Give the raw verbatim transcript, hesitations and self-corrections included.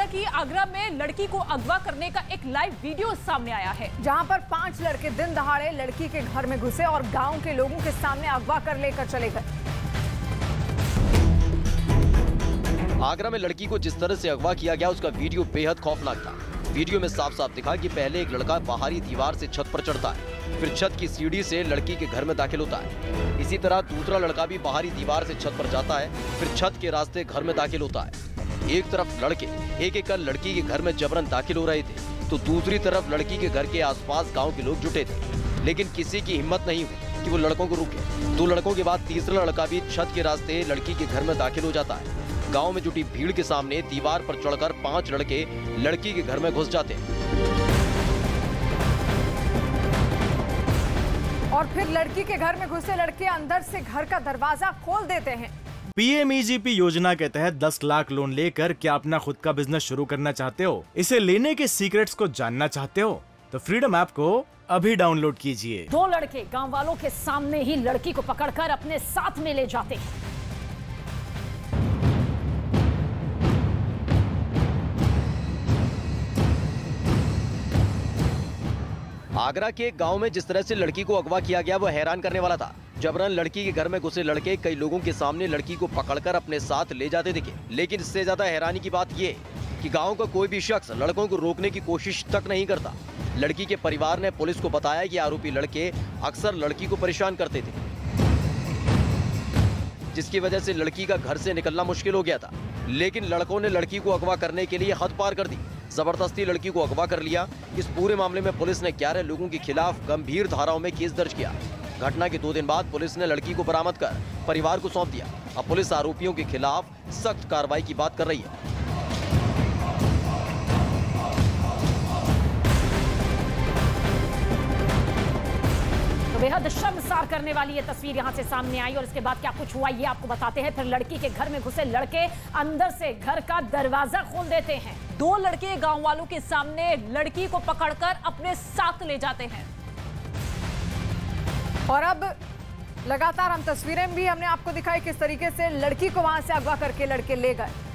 तरह की आगरा में लड़की को अगवा करने का एक लाइव वीडियो सामने आया है, जहां पर पांच लड़के दिन दहाड़े लड़की के घर में घुसे और गांव के लोगों के सामने अगवा कर लेकर चले गए। आगरा में लड़की को जिस तरह से अगवा किया गया उसका वीडियो बेहद खौफनाक था। वीडियो में साफ साफ दिखा कि पहले एक लड़का बाहरी दीवार से छत पर चढ़ता है, फिर छत की सीढ़ी से लड़की के घर में दाखिल होता है। इसी तरह दूसरा लड़का भी बाहरी दीवार से छत पर जाता है, फिर छत के रास्ते घर में दाखिल होता है। एक तरफ लड़के एक एक कर लड़की के घर में जबरन दाखिल हो रहे थे, तो दूसरी तरफ लड़की के घर के आसपास गांव के लोग जुटे थे, लेकिन किसी की हिम्मत नहीं हुई कि वो लड़कों को रोके। दो लड़कों के बाद तीसरा लड़का भी छत के रास्ते लड़की के घर में दाखिल हो जाता है। गांव में जुटी भीड़ के सामने दीवार पर चढ़कर पांच लड़के लड़की के घर में घुस जाते हैं और फिर लड़की के घर में घुसे लड़के अंदर से घर का दरवाजा खोल देते हैं। पीएमईजीपी योजना के तहत दस लाख लोन लेकर क्या अपना खुद का बिजनेस शुरू करना चाहते हो? इसे लेने के सीक्रेट्स को जानना चाहते हो? तो फ्रीडम ऐप को अभी डाउनलोड कीजिए। दो लड़के गांव वालों के सामने ही लड़की को पकड़कर अपने साथ में ले जाते हैं। आगरा के एक गांव में जिस तरह से लड़की को अगवा किया गया वो हैरान करने वाला था। जबरन लड़की के घर में घुसे लड़के कई लोगों के सामने लड़की को पकड़कर अपने साथ ले जाते दिखे। लेकिन इससे ज्यादा हैरानी की बात ये कि गांव का कोई भी शख्स लड़कों को रोकने की कोशिश तक नहीं करता। लड़की के परिवार ने पुलिस को बताया कि आरोपी लड़के अक्सर लड़की को परेशान करते थे, जिसकी वजह से लड़की का घर से निकलना मुश्किल हो गया था। लेकिन लड़कों ने लड़की को अगवा करने के लिए हद पार कर दी, जबरदस्ती लड़की को अगवा कर लिया। इस पूरे मामले में पुलिस ने ग्यारह लोगों के खिलाफ गंभीर धाराओं में केस दर्ज किया। घटना के दो दिन बाद पुलिस ने लड़की को बरामद कर परिवार को सौंप दिया। अब पुलिस आरोपियों के खिलाफ सख्त कार्रवाई की बात कर रही है। बेहद शर्मसार करने वाली ये तस्वीर यहां से सामने आई और इसके बाद क्या कुछ हुआ ये आपको बताते हैं। फिर लड़की के घर में घुसे लड़के अंदर से घर का दरवाजा खोल देते हैं। दो लड़के गांव वालों के सामने लड़की को पकड़कर अपने साथ ले जाते हैं। और अब लगातार हम तस्वीरें भी हमने आपको दिखाई किस तरीके से लड़की को वहां से अगवा करके लड़के ले गए।